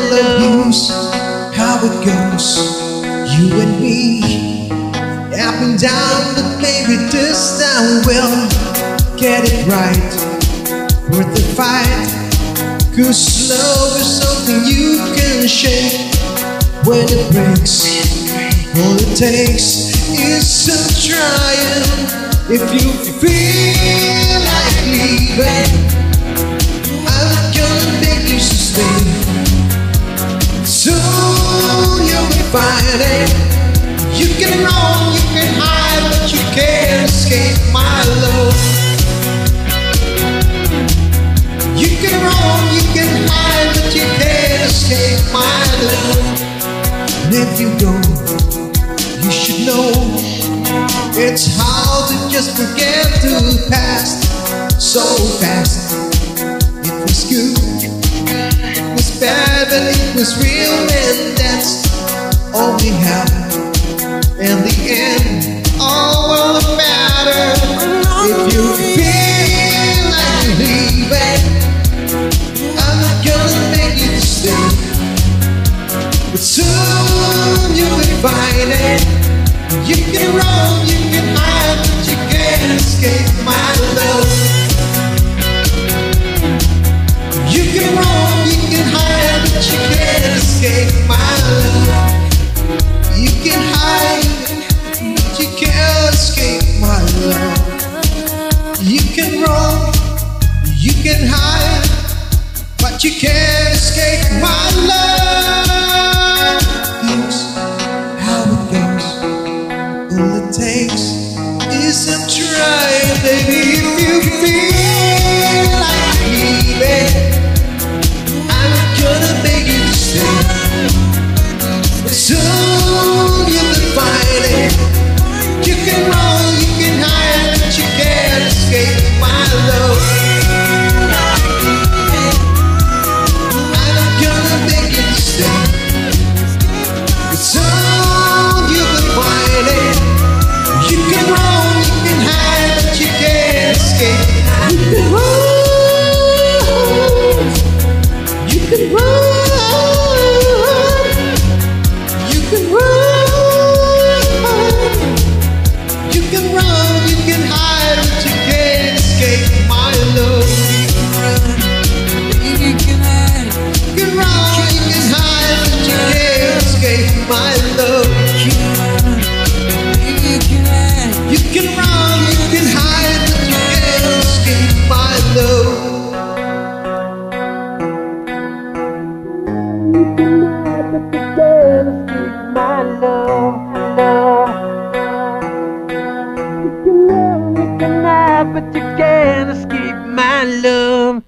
love goes, how it goes, you and me, up and down, but maybe this time we'll get it right, worth the fight, 'cause love is something you can shake. When it breaks, all it takes is some trying. If you feel like leaving, I'm not gonna make you stay. Soon you'll be find it. You can run, you can hide, but you can't escape my love. You can run, you can hide, but you can't escape my love. And if you go, you should know it's hard to just forget the past so fast. It was good, it was bad, but it was real, and that's all we have. In the end, all will matter. If you feel like leaving, I'm not gonna make you stay. But soon you will find it. You can run, you can hide, but you can't escape my love. You can run, you can hide, but you can't escape my love. You can hide, but you can't escape my love. You can run, you can hide, but you can't escape my love. All it takes is some trying, baby. If you feel like leaving, I'm not gonna make you stay. But soon you'll find it. You can run, you can hide, but you can't escape my love. I'm not gonna make you stay. But soon you'll find it. You can run, you can hide, but you can't escape. You can run, you can run, you can run, you can run, you can hide, but you can't escape my love. You can hide, you can run, you can hide, but you can't escape my love. You can run, you can hide, but you can't escape my love. You can run, you can hide, but you can't escape my love.